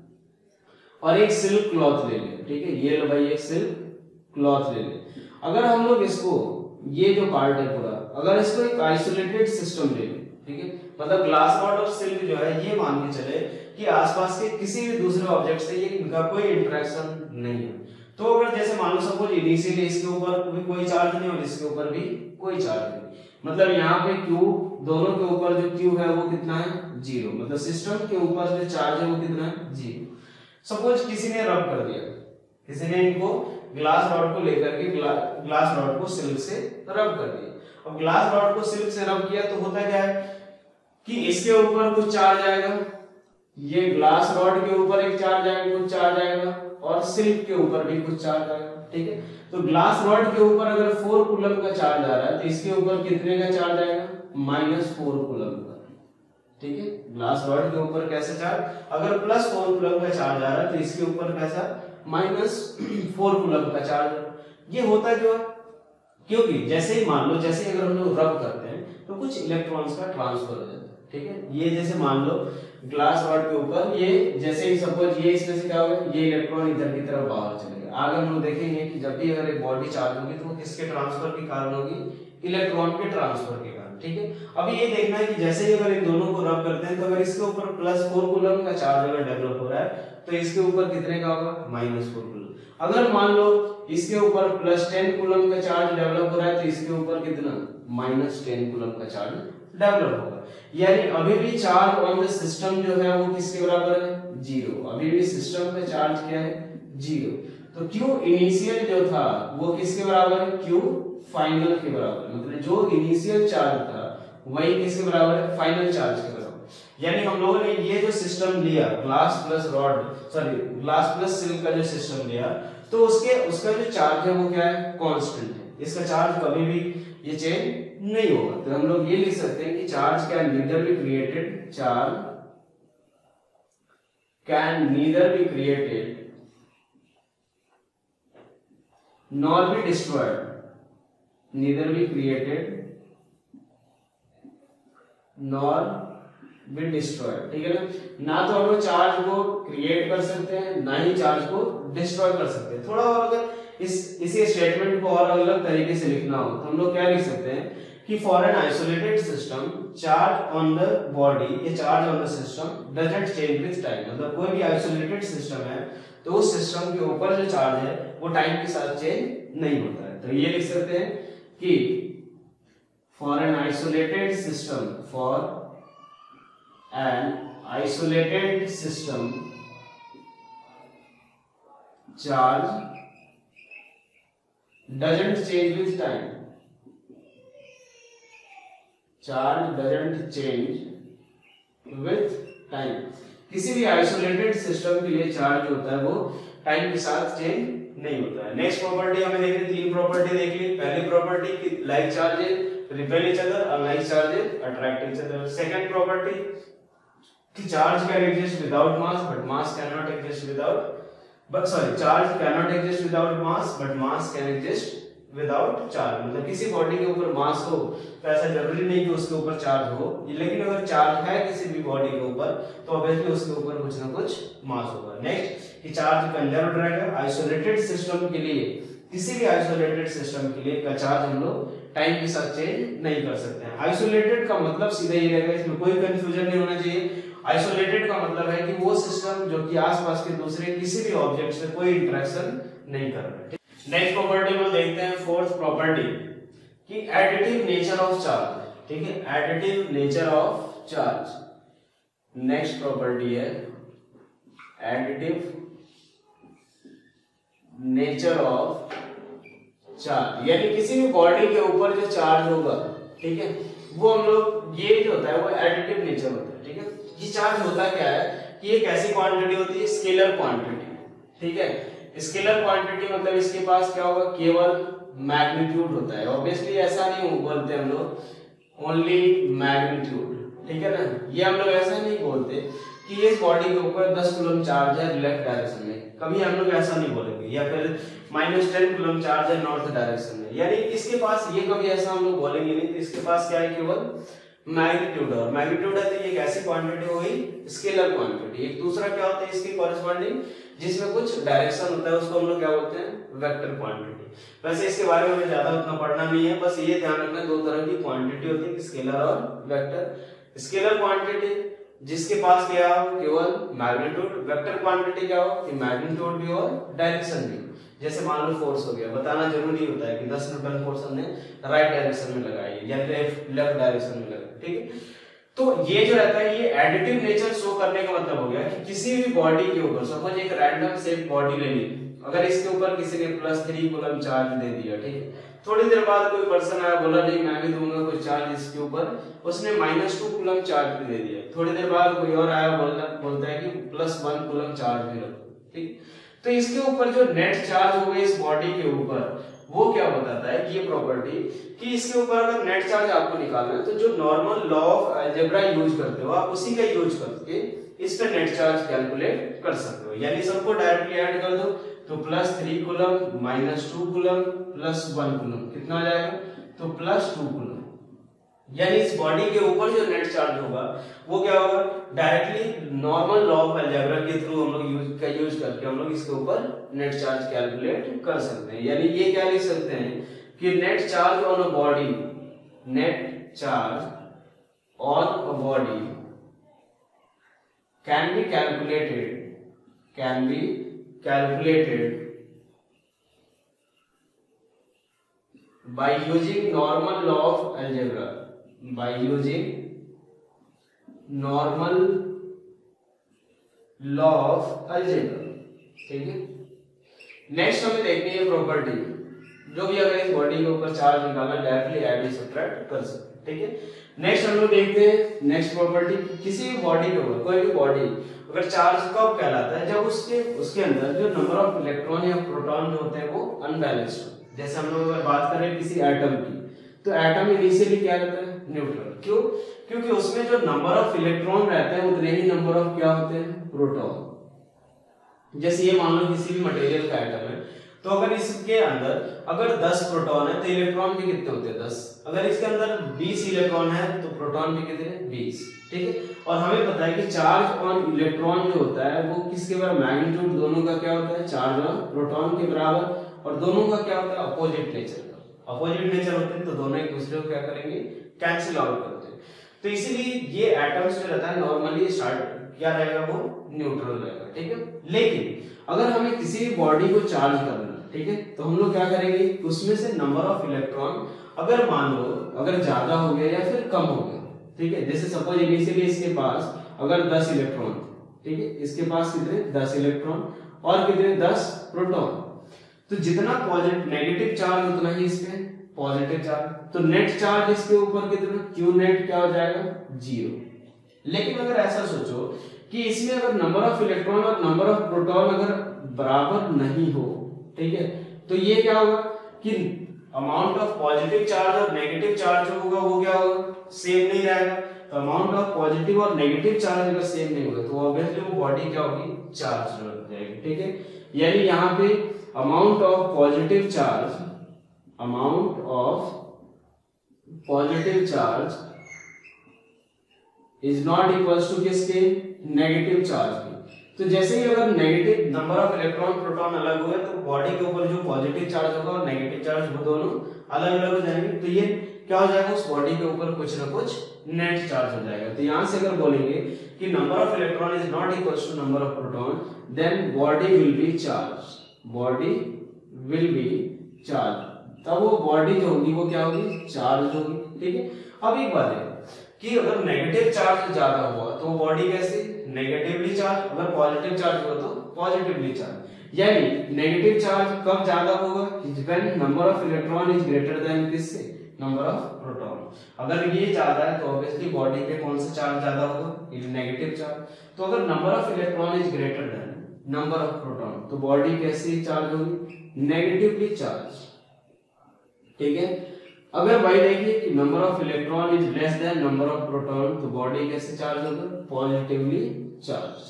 और एक सिल्क क्लॉथ ले लिया। ठीक है, ये लो भाई एक सिल्क क्लॉथ ले लिया। अगर हम लोग इसको ये जो पार्ट है पूरा, अगर इसको एक आइसोलेटेड सिस्टम ले लें, ठीक है, मतलब ग्लास रॉड और सिल्क जो है ये मान के चले कि आसपास के किसी भी दूसरे ऑब्जेक्ट से ये इनका कोई इंटरेक्शन नहीं है, तो अगर जैसे मान लो सपोज इनिशियली इसके ऊपर भी कोई चार्ज नहीं और इसके ऊपर भी कोई चार्ज नहीं, मतलब यहाँ पे Q दोनों के ऊपर जो Q है वो कितना है? 0। मतलब सिस्टम के ऊपर जो चार्ज है वो कितना है? 0। सपोज किसी ने रब कर दिया, किसी ने इनको ग्लास रॉड को लेकर के ग्लास रॉड को सिल्क से रब कर दिया। अब ग्लास रॉड को सिल्क से रब किया तो होता क्या है कि इसके ऊपर कुछ चार्ज आएगा, ये ग्लास रॉड के ऊपर एक चार्ज आएगा, कुछ चार्ज आएगा, और सिल्क के ऊपर भी कुछ चार्ज आएगा। ठीक है, तो ग्लास रॉड के ऊपर अगर 4 कूलम का चार्ज आ रहा है तो इसके ऊपर कितने का चार्ज आएगा? -4 कूलम का। ठीक है, ग्लास रॉड के ऊपर कैसे चार्ज? अगर +4 कूलम का चार्ज आ रहा है तो इसके ऊपर कैसा? -4 कूलम का चार्ज। ये होता क्यों है? क्योंकि जैसे ही मान लो जैसे अगर हम लोग रब करते हैं तो कुछ इलेक्ट्रॉन्स का ट्रांसफर हो जाता है। ठीक है, ये जैसे मान लो ग्लास रॉड के ऊपर ये जैसे ही सपोज ये इसमें से क्या होगा? ये इलेक्ट्रॉन इधर की तरफ बाहर चलेगा। आगे हम लोग देखेंगे कि जब भी अगर एक बॉडी चार्ज होगी तो वो किसके ट्रांसफर के कारण होगी? इलेक्ट्रॉन के ट्रांसफर के कारण। ठीक है, अभी ये देखना है कि जैसे ही अगर इन दोनों को रब करते हैं तो अगर इसके ऊपर +4 कूलम का चार्ज अगर डेवलप हो रहा है तो इसके ऊपर कितने का होगा? -4 कूलम। अगर मान लो इसके ऊपर +10 कूलम का चार्ज डेवलप हो रहा है तो इसके ऊपर कितना? -10 कूलम का चार्ज डेवलप होगा। यानी अभी भी चार्ज ऑन द सिस्टम जो है वो किसके बराबर है? 0। अभी भी सिस्टम पे चार्ज क्या है? 0। तो Q इनिशियल जो था वो किसके बराबर है? Q फाइनल के बराबर। मतलब जो इनिशियल चार्ज था वही किसके बराबर है? फाइनल चार्ज के बराबर। यानी हम लोगों ने ये जो सिस्टम लिया ग्लास प्लस सिल्क का जो सिस्टम लिया तो उसका जो चार्ज है वो क्या है? कांस्टेंट है। इसका चार्ज कभी भी ये चेंज नहीं होगा। तो हम लोग ये लिख सकते हैं कि charge can neither be created, charge can neither be created nor be destroyed, neither be created nor be destroyed, ठीक है ना। तो हम लोग चार्ज को क्रिएट कर सकते हैं, ना ही चार्ज को डिस्ट्रॉय कर सकते हैं। थोड़ा और अगर इसी स्टेटमेंट को और अलग तरीके से लिखना हो तो हम लोग क्या लिख सकते हैं कि for an isolated system charge on the body, ये charge on the system doesn't change with time. मतलब कोई भी आइसोलेटेड सिस्टम है तो उस सिस्टम के ऊपर जो चार्ज है वो टाइम के साथ चेंज नहीं होता है। तो ये लिख सकते हैं कि for an isolated system, for an isolated system charge doesn't change with time, charge doesn't change with time. किसी भी आइसोलेटेड सिस्टम के लिए चार्ज होता है वो टाइम के साथ चेंज नहीं होता है। नेक्स्ट प्रॉपर्टी हमें देखनी, तीन प्रॉपर्टी देख ली। पहली प्रॉपर्टी कि like charges repel each other, unlike charges attract each other. Second property कि charge can exist without mass but mass can not exist without, charge can not exist without mass but mass can exist without charge. मतलब किसी बॉडी के ऊपर मास हो तो ऐसा जरूरी नहीं कि उसके ऊपर चार्ज हो, लेकिन अगर चार्ज है किसी भी बॉडी के ऊपर तो ऑब्वियसली उसके ऊपर कुछ ना कुछ मास होगा। नेक्स्ट कि चार्ज कंजर्व्ड रहेगा आइसोलेटेड सिस्टम के लिए, किसी भी आइसोलेटेड सिस्टम के लिए का चार्ज हम लोग टाइम के साथ चेंज नहीं कर सकते हैं। आइसोलेटेड का मतलब सीधा ही रहेगा, इसमें कोई कंफ्यूजन नहीं होना चाहिए। आइसोलेटेड का मतलब है कि वो सिस्टम जो कि आसपास के दूसरे किसी भी ऑब्जेक्ट से कोई इंटरेक्शन नहीं कर रहा है। नेक्स्ट प्रॉपर्टी में देखते हैं फोर्थ प्रॉपर्टी कि एडिटिव नेचर ऑफ चार्ज, ठीक है, additive nature of charge. Next property है एडिटिव नेचर ऑफ चार्ज, यानी किसी भी बॉडी के ऊपर जो चार्ज होगा, ठीक है, वो हम लोग ये जो होता है वो एडिटिव नेचर होता है, ठीक है। ये चार्ज होता क्या है कि एक ऐसी क्वांटिटी होती है स्केलर क्वांटिटी, ठीक है। स्केलर क्वांटिटी मतलब इसके पास क्या होगा, केवल मैग्नीट्यूड होता है। ऑब्वियसली ऐसा नहीं बोलते हम लोग ओनली मैग्नीट्यूड, ठीक है ना। ये हम लोग ऐसा नहीं बोलते कि इस बॉडी के ऊपर 10 कूलम चार्ज है लेफ्ट डायरेक्शन में, कभी हम लोग ऐसा नहीं बोलेंगे। या फिर -10 कूलम चार्ज है नॉर्थ डायरेक्शन में, यानी इसके पास ये कभी ऐसा हम लोग बोलेंगे नहीं। तो इसके पास क्या है, केवल मैग्नीट्यूड। और मैग्नीट्यूड है तो ये एक ऐसी क्वांटिटी हो गई स्केलर क्वांटिटी। एक दूसरा क्या होता है इसकी कॉरेस्पॉन्डिंग जिसमें कुछ डायरेक्शन होता है, उसको हम लोग क्या बोलते हैं, वेक्टर क्वांटिटी। वैसे इसके बारे में हमें ज्यादा उतना पढ़ना नहीं है, बस ये ध्यान रखना दो तरह की क्वांटिटी होती है, स्केलर और वेक्टर। स्केलर क्वांटिटी जिसके पास क्या हो केवल मैग्नीट्यूड, वेक्टर क्वांटिटी क्या हो कि मैग्नीट्यूड भी हो और डायरेक्शन भी। जैसे मान लो फोर्स हो गया, बताना जरूरी होता है कि 10 न्यूटन फोर्स हमने राइट डायरेक्शन में लगाई या लेफ्ट डायरेक्शन में लगाई, ठीक है। तो ये जो रहता है ये एडिटिव नेचर शो करने का मतलब हो गया कि किसी भी बॉडी के ऊपर, सपोज एक रैंडम शेप बॉडी ले ली, अगर इसके ऊपर किसी ने +3 कूलम चार्ज दे दिया, ठीक है, थोड़ी देर बाद कोई पर्सन आया बोला नहीं मैं भी दूंगा कुछ चार्ज इसके ऊपर, उसने -2 कूलम चार्ज भी दे दिया। थोड़ी देर बाद कोई और आया बोलता है कि +1 कूलम चार्ज भी रखो, ठीक। तो इसके ऊपर जो नेट चार्ज होगा इस बॉडी के ऊपर वो क्या बताता है कि ये प्रॉपर्टी कि इसके ऊपर अगर नेट चार्ज आपको निकालना है तो जो normal law of algebra use करते हो आप उसी का यूज करके इस पे नेट चार्ज कैलकुलेट कर सकते हो। यानी सबको डायरेक्टली ऐड कर दो तो +3 कूलम -2 कूलम +1 कूलम कितना आ जाएगा, तो +2 कूलम। यानी इस बॉडी के ऊपर जो नेट चार्ज होगा वो क्या होगा, directly normal law of algebra के थ्रू हम लोग यूज करके हम लोग इसके ऊपर नेट चार्ज कैलकुलेट कर सकते हैं। यानी ये क्या लिख सकते हैं कि net charge on a body, net charge on a body can be calculated by using normal law of algebra, by using normal law of algebra, ठीक है। नेक्स्ट हमें देखनी है प्रॉपर्टी जो भी अगर इस बॉडी के ऊपर चार्ज निकालना डायरेक्टली ऐड या सब्ट्रैक्ट कर सकते हैं, ठीक है। नेक्स्ट हम लोग देखते हैं नेक्स्ट प्रॉपर्टी, किसी भी बॉडी के ऊपर कोई भी बॉडी अगर चार्ज कब कहलाता है, जब उसके अंदर जो नंबर ऑफ इलेक्ट्रॉन या प्रोटॉन जो होते हैं वो अनबैलेंस्ड हो। जैसे हम लोग अगर बात करें किसी एटम की तो एटम इनिशियली क्या रहता है, न्यूट्रल। क्यों? क्योंकि उसमें जो नंबर ऑफ इलेक्ट्रॉन रहते हैं उतने ही नंबर ऑफ क्या होते हैं, प्रोटॉन। जैसे ये मान लो किसी भी मटेरियल का एटम है, तो अगर इसके अंदर अगर 10 प्रोटॉन है तो इलेक्ट्रॉन भी कितने होते हैं, 10। अगर इसके अंदर 20 इलेक्ट्रॉन है तो प्रोटॉन भी कितने हैं, 20। ठीक है। और हमें पता है कि चार्ज और इलेक्ट्रॉन जो होता है वो किसके बराबर, मैग्नीट्यूड दोनों का क्या होता है, चार्ज और प्रोटॉन के बराबर, और दोनों का क्या होता है, अपोजिट नेचर का। अपोजिट नेचर होते हैं तो दोनों एक दूसरे को क्या करेंगे, कैंसिल आउट करते हैं। तो इसीलिए ये एटम्स जो रहता है नॉर्मली स्टार्ट क्या रहेगा, वो न्यूट्रल रहेगा। ठीक है। लेकिन अगर हमें किसी भी बॉडी को चार्ज करना, ठीक है, तो हम लोग क्या करेंगे, उसमें से नंबर ऑफ इलेक्ट्रॉन अगर मान लो अगर ज्यादा हो गया या फिर कम हो गया, ठीक है, जैसे सपोज इनिशियली इसके पास अगर 10 इलेक्ट्रॉन, ठीक है, इसके पास कितने 10 इलेक्ट्रॉन और कितने 10 प्रोटॉन, तो जितना पॉजिटिव नेगेटिव चार्ज उतना ही इस पे पॉजिटिव चार्ज, तो नेट चार्ज इसके ऊपर कितना, क्यू नेट क्या हो जाएगा, 0। लेकिन अगर ऐसा सोचो कि इसमें अगर नंबर ऑफ इलेक्ट्रॉन और नंबर ऑफ प्रोटॉन अगर बराबर नहीं हो, ठीक है, तो ये क्या होगा कि अमाउंट ऑफ पॉजिटिव चार्ज और नेगेटिव चार्ज जो होगा वो क्या होगा, सेम नहीं रहेगा। तो अमाउंट ऑफ पॉजिटिव और नेगेटिव चार्ज अगर सेम नहीं होगा तो ऑब्वियसली वो बॉडी क्या होगी, चार्ज हो जाएगी। ठीक है। यानी यहाँ पे amount of positive charge, amount of positive charge is not equal to किसके, नेगेटिव चार्ज के। तो जैसे ही अगर negative number of electron proton अलग हुए तो बॉडी के ऊपर जो पॉजिटिव चार्ज होगा और नेगेटिव चार्ज वो दोनों अलग अलग हो जाएंगे। तो ये क्या हो जाएगा, उस बॉडी के ऊपर कुछ ना कुछ नेट चार्ज हो जाएगा। तो यहां से अगर बोलेंगे कि number of electron is not equal to number of proton, then body will be charge, body will be charge, तब वो बॉडी जो होगी वो क्या होगी, चार्ज होगी। ठीक है। अब एक बात है कि अगर नेगेटिव चार्ज ज्यादा हुआ तो बॉडी कैसे, नेगेटिवली चार्ज, अगर पॉजिटिव चार्ज हुआ तो पॉजिटिवली चार्ज। यानी नेगेटिव चार्ज कब ज्यादा होगा, when number of electron is greater than किससे, नंबर ऑफ प्रोटॉन। अगर ये ज्यादा है तो ऑब्वियसली बॉडी पे कौन सा चार्ज ज्यादा होगा, नेगेटिव चार्ज। तो अगर number of electron is greater than number of proton तो बॉडी कैसे चार्ज होगी, नेगेटिवली चार्ज। ठीक है। अगर भाई देखिए कि number of electron is less than number of proton तो बॉडी कैसे चार्ज होगा, positively charge,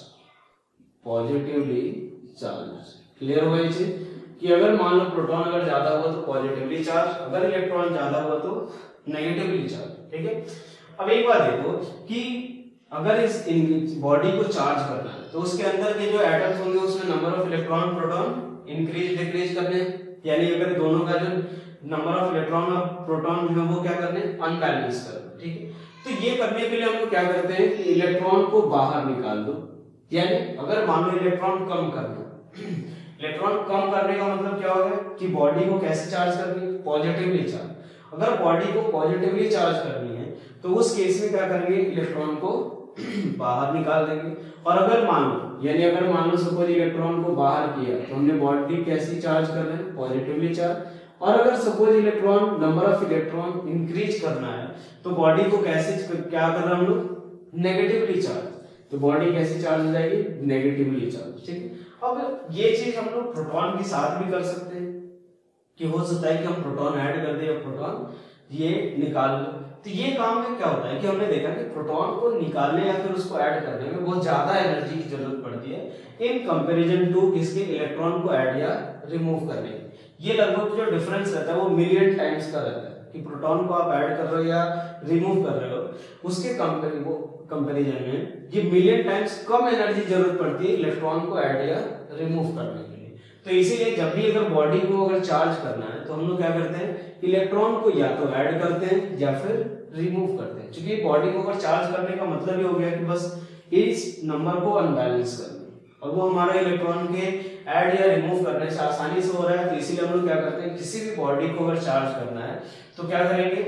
positively charge. Clear हुआ ये चीज कि अगर मान लो प्रोटॉन अगर ज्यादा हुआ तो पॉजिटिवली चार्ज, अगर इलेक्ट्रॉन ज्यादा हुआ तो नेगेटिवली चार्ज। ठीक है। अब एक बात देखो कि अगर इस बॉडी को चार्ज करना है तो उसके अंदर के जो एटम्स होंगे उसमें number of electron proton increase decrease करने, यानी अगर दोनों का जो नंबर ऑफ इलेक्ट्रॉन और प्रोटॉन जो वो क्या करने, अनबैलेंस करने। ठीक है। तो ये करने के लिए हम लोग क्या करते हैं कि इलेक्ट्रॉन को बाहर निकाल दो, यानी अगर मान लो इलेक्ट्रॉन कम करना, इलेक्ट्रॉन कम करने का मतलब क्या होगा कि बॉडी को कैसे चार्ज करनी है, पॉजिटिवली चार्ज। अगर बॉडी को पॉजिटिवली चार्ज करनी है तो उस केस में क्या करेंगे, इलेक्ट्रॉन को बाहर निकाल देंगे। और अगर मान लो, यानी अगर मान लो सपोज इलेक्ट्रॉन को बाहर किया तो हमने बॉडी कैसी चार्ज कर रहे हैं, पॉजिटिवली चार्ज। और अगर suppose electron number of electron increase करना है तो बॉडी को कैसे क्या कर रहे हैं हम लोग, नेगेटिवली चार्ज। तो बॉडी कैसे चार्ज हो जाएगी, नेगेटिवली चार्ज। ठीक है। अब ये चीज हम लोग प्रोटॉन के साथ भी कर सकते हैं कि हो सकता है कि हम प्रोटॉन ऐड कर दें या प्रोटॉन ये निकाल लो। तो ये काम में क्या होता है कि हमने देखा कि प्रोटॉन को निकालने या फिर उसको ऐड करने में बहुत ज्यादा एनर्जी की जरूरत पड़ती है इन कंपैरिजन टू किसके, इलेक्ट्रॉन को ऐड या रिमूव करने की। ये लगभग जो डिफरेंस रहता है वो मिलियन टाइम्स का रहता है कि प्रोटॉन को आप ऐड कर रहे हो या रिमूव कर रहे हो, उसके कंपैरिजन में ये मिलियन टाइम्स कम एनर्जी जरूरत पड़ती है इलेक्ट्रॉन को ऐड या रिमूव करने के लिए। तो इसीलिए जब भी अगर बॉडी को अगर चार्ज करना है तो हम लोग क्या करते हैं, इलेक्ट्रॉन को या तो ऐड करते हैं या फिर रिमूव करते हैं। क्योंकि बॉडी को अगर चार्ज करने का मतलब ये हो गया कि बस इस नंबर को अनबैलेंस करना, और वो हमारा इलेक्ट्रॉन के ऐड या रिमूव करने से आसानी से हो रहा है। तो इसीलिए हम लोग क्या करते हैं, किसी भी बॉडी को अगर चार्ज करना है तो क्या करेंगे,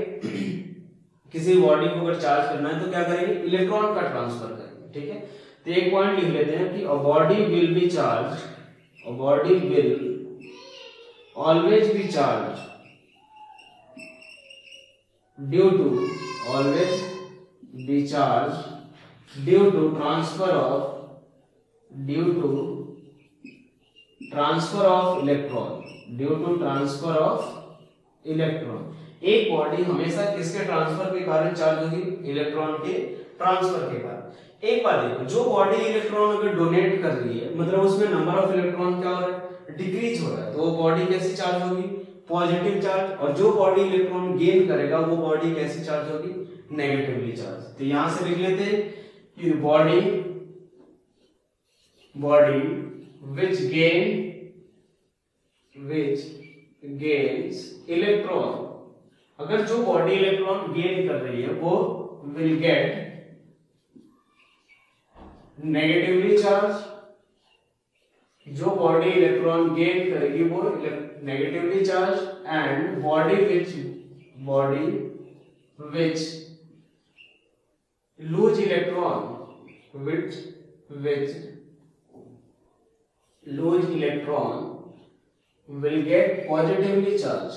किसी बॉडी को अगर चार्ज करना है तो क्या करेंगे, इलेक्ट्रॉन का ट्रांसफर करेंगे। ठीक है। तो एक पॉइंट लिख लेते हैं कि a body will be charge, a body will always be charge due to, always be charge due to transfer of, due to transfer of electron, due to transfer of electron. एक बॉडी हमेशा किसके ट्रांसफर के कारण चार्ज होगी, इलेक्ट्रॉन के ट्रांसफर के कारण। एक बात देखो, जो बॉडी इलेक्ट्रॉन अगर डोनेट कर रही है मतलब उसमें नंबर ऑफ इलेक्ट्रॉन क्या हो रहा है, डिक्रीज हो रहा है, तो वो बॉडी कैसी चार्ज होगी, पॉजिटिव चार्ज। और जो बॉडी इलेक्ट्रॉन गेन करेगा वो बॉडी कैसी चार्ज होगी, नेगेटिवली चार्ज। तो यहां से लिख लेते हैं कि बॉडी which gains इलेक्ट्रॉन, अगर जो बॉडी इलेक्ट्रॉन गेन कर रही है वो विल गेट नेगेटिवली चार्ज, जो बॉडी इलेक्ट्रॉन गेन करेगी वो negatively charge, and body which lose electron will get positively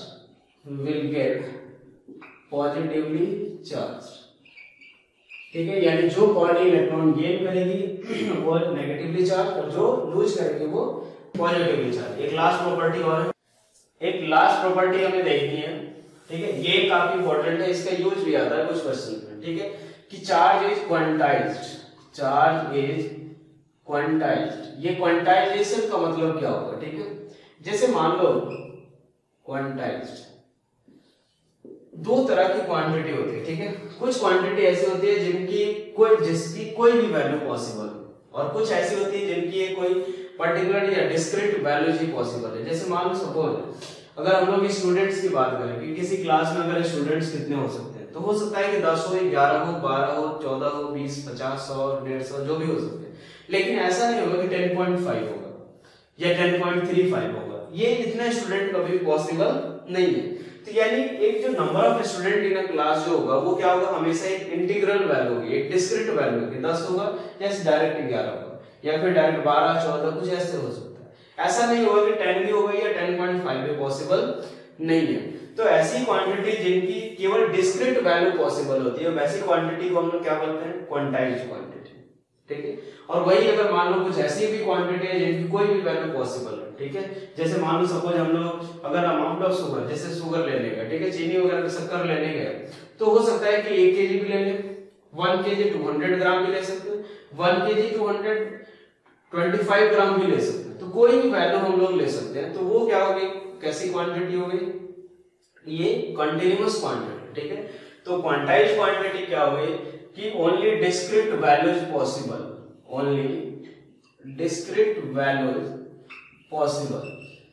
charged, ठीक है। यानी जो बॉडी इलेक्ट्रॉन गेन करेगी वो नेगेटिवली चार्ज और जो लूज करेगी वो पॉजिटिवली चार्ज। एक लास्ट प्रॉपर्टी और है, एक लास्ट प्रॉपर्टी हमें देखनी है, ठीक है। ये काफी इंपॉर्टेंट है, इसका यूज भी आता है कुछ क्वेश्चन में, ठीक है, कि चार्ज इज क्वांटाइज्ड। ये क्वांटाइजेशन का मतलब क्या होगा, ठीक है। जैसे मान लो क्वांटाइज्ड, दो तरह की क्वांटिटी होती है, ठीक है। कुछ क्वांटिटी ऐसी होती है जिसकी कोई भी वैल्यू पॉसिबल, और कुछ ऐसी होती है जिनकी कोई पर्टिकुलर या डिस्क्रीट वैल्यूज ही पॉसिबल है। जैसे मान लो सपोज अगर हम लोग स्टूडेंट्स की बात करें कि किसी क्लास में अगर स्टूडेंट्स कितने हो सकते हैं, तो हो सकता है कि 10 हो, 11 हो, 12 हो, 14 हो, 20, 50, 100, 150, जो भी हो सकते हैं। लेकिन ऐसा नहीं होगा कि 10.5 होगा या 10.35 होगा, ये इतना स्टूडेंट कभी पॉसिबल नहीं है। तो यानी एक जो number of student in a class जो होगा वो क्या होगा, हमेशा एक इंटीग्रल वैल्यू होगी, एक डिस्क्रीट वैल्यू होगी। 10 होगा या डायरेक्ट 11 होगा या फिर डायरेक्ट 12, 14, कुछ ऐसे हो सकता है। ऐसा नहीं होगा कि 10 भी होगा या 10.5 भी पॉसिबल नहीं है। तो ऐसी क्वांटिटी जिनकी केवल डिस्क्रीट वैल्यू पॉसिबल होती है, वैसी क्वांटिटी को हम लोग क्या बोलते हैं, क्वांटाइज्ड क्वांटिटी, ठीक है। और वही अगर मान लो कुछ ऐसी भी क्वांटिटी है जिनकी कोई भी वैल्यू पॉसिबल है, ठीक है। जैसे मान लो सपोज हम लोग अगर अमाउंट ऑफ शुगर, जैसे शुगर लेने का, ठीक है, चीनी वगैरह शक्कर लेने गए, तो हो सकता है कि 1 kg भी ले लें, 1 kg 200 ग्राम भी ले सकते हैं, 1 kg 225 ग्राम भी ले सकते हैं। तो कोई भी वैल्यू हम लोग ले सकते हैं। तो वो क्या होगी, कैसी क्वांटिटी हो गई, ये कंटीन्यूअस क्वांटिटी, ठीक है। तो क्वांटाइज्ड क्वांटिटी क्या हो गई कि ओनली डिस्क्रीट वैल्यूज पॉसिबल,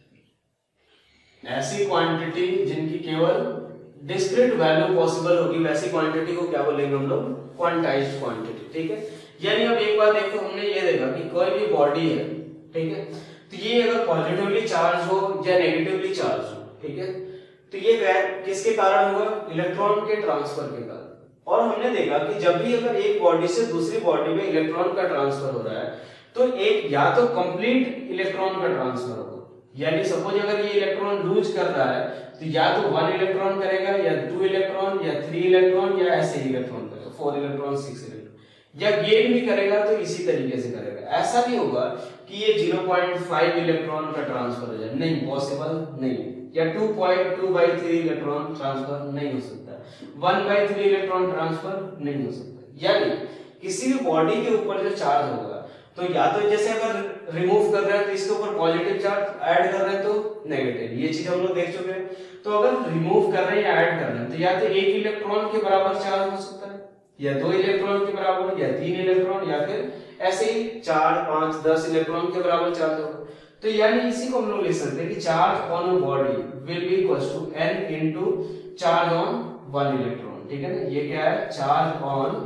ऐसी क्वांटिटी जिनकी केवल डिस्क्रीट वैल्यू पॉसिबल होगी, वैसी क्वांटिटी को क्या बोलेंगे हम लोग, क्वांटाइज्ड क्वांटिटी, ठीक है। यानी अब एक बात देखो, हमने ये देखा कि कोई भी बॉडी है, ठीक है, तो ये अगर पॉजिटिवली चार्ज हो या नेगेटिवली चार्ज हो, ठीक है, तो ये किसके कारण होगा, इलेक्ट्रॉन के ट्रांसफर के कारण। और हमने देखा कि जब भी अगर एक बॉडी से दूसरी बॉडी में इलेक्ट्रॉन का ट्रांसफर हो रहा है, तो एक या तो कंप्लीट इलेक्ट्रॉन का ट्रांसफर होगा, यानी सपोज अगर ये इलेक्ट्रॉन लूज कर रहा है तो या तो 1 इलेक्ट्रॉन करेगा या 2 इलेक्ट्रॉन या 3 इलेक्ट्रॉन या ऐसे ही इलेक्ट्रॉन करेगा, 4 इलेक्ट्रॉन, 6 इलेक्ट्रॉन, या गेन भी करेगा तो इसी तरीके से करेगा। ऐसा नहीं होगा कि ये 0.5 इलेक्ट्रॉन का ट्रांसफर हो जाए, नहीं, पॉसिबल नहीं। या 2.2/3 इलेक्ट्रॉन ट्रांसफर नहीं हो सकता, 1/3 इलेक्ट्रॉन ट्रांसफर नहीं हो सकता। यानी किसी भी बॉडी के ऊपर जो चार्ज होगा, तो या तो जैसे अगर रिमूव कर रहे हैं तो इसके ऊपर पॉजिटिव चार्ज, ऐड कर रहे हैं तो नेगेटिव, ये चीज हम लोग देख चुके हैं। तो अगर रिमूव कर रहे हैं या ऐड कर रहे हैं, तो या तो 1 इलेक्ट्रॉन के बराबर चार्ज हो सकता है, या 2 इलेक्ट्रॉन के बराबर, या 3 इलेक्ट्रॉन, या फिर ऐसे ही 4, 5, 10 इलेक्ट्रॉन के बराबर चार्ज होगा। तो यानी इसी को हम लोग लिख सकते हैं कि charge on a body will be equals to n into charge on 1 electron, ठीक है ना। ये क्या है, चार्ज ऑन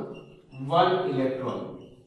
1 इलेक्ट्रॉन,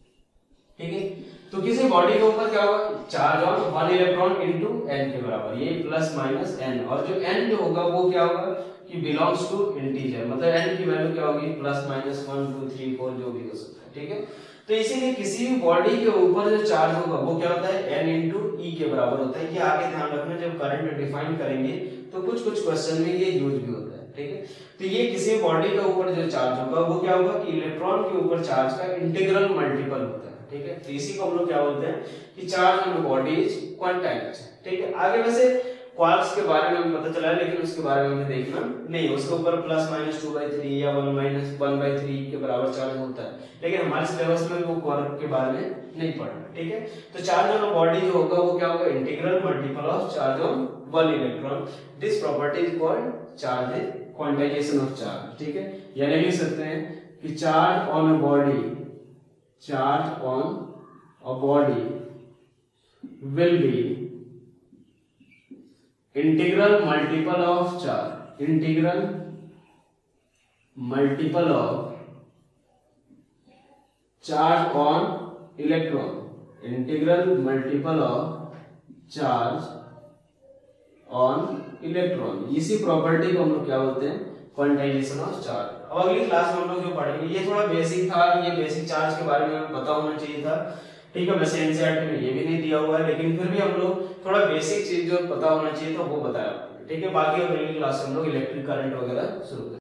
ठीक है। तो किसी बॉडी के ऊपर क्या होगा, charge on 1 electron into n के बराबर, ये प्लस माइनस n, और जो n जो होगा वो क्या होगा कि बिलोंग्स टू इंटीजर, मतलब n की वैल्यू क्या होगी, प्लस माइनस 1, 2, 3, 4 जो भी हो सकता है, ठीक है। तो इसीलिए किसी भी बॉडी के ऊपर जो चार्ज होगा वो क्या होता है, n इनटू e के बराबर होता है। ये आगे ध्यान रखना, जब करंट डिफाइन करेंगे तो कुछ क्वेश्चन में ये यूज भी होता है, ठीक है। तो ये किसी भी बॉडी के ऊपर जो चार्ज होगा वो क्या होगा कि इलेक्ट्रॉन के ऊपर चार्ज का इंटीग्रल मल्टीपल होता है, ठीक है। तो इसी को हम लोग क्या बोलते हैं कि charge on body is quantized, ठीक है। आगे वैसे क्वार्क्स के बारे में हमें पता चला है, लेकिन उसके बारे में हमें देखना नहीं, उसके ऊपर प्लस माइनस 2/3 या 1-1/3 के बराबर चार्ज होता है, लेकिन हमारे सिलेबस में वो क्वार्क के बारे में नहीं पढ़ना, ठीक है। तो चार्ज ऑन बॉडी जो होगा वो क्या होगा, integral multiple of charge on one electron. This property is called charge quantization of charge, ठीक है। यानी लिख सकते हैं कि charge on a body, charge on a body will be integral multiple of charge, integral multiple of charge on electron, integral multiple of charge on electron। इसी प्रॉपर्टी को हम लोग क्या बोलते हैं, क्वांटाइजेशन ऑफ चार्ज। अब अगली क्लास में हम लोग जो पढ़ेंगे, ये थोड़ा बेसिक था, ये बेसिक चार्ज के बारे में हमें पता होना चाहिए था, ठीक है। वैसे एनसीईआरटी में ये भी नहीं दिया हुआ है, लेकिन फिर भी हम लोग थोड़ा बेसिक चीज जो पता होना चाहिए था वो बताया, ठीक है। बाकी अगली क्लास में हम लोग इलेक्ट्रिक करंट वगैरह शुरू करेंगे।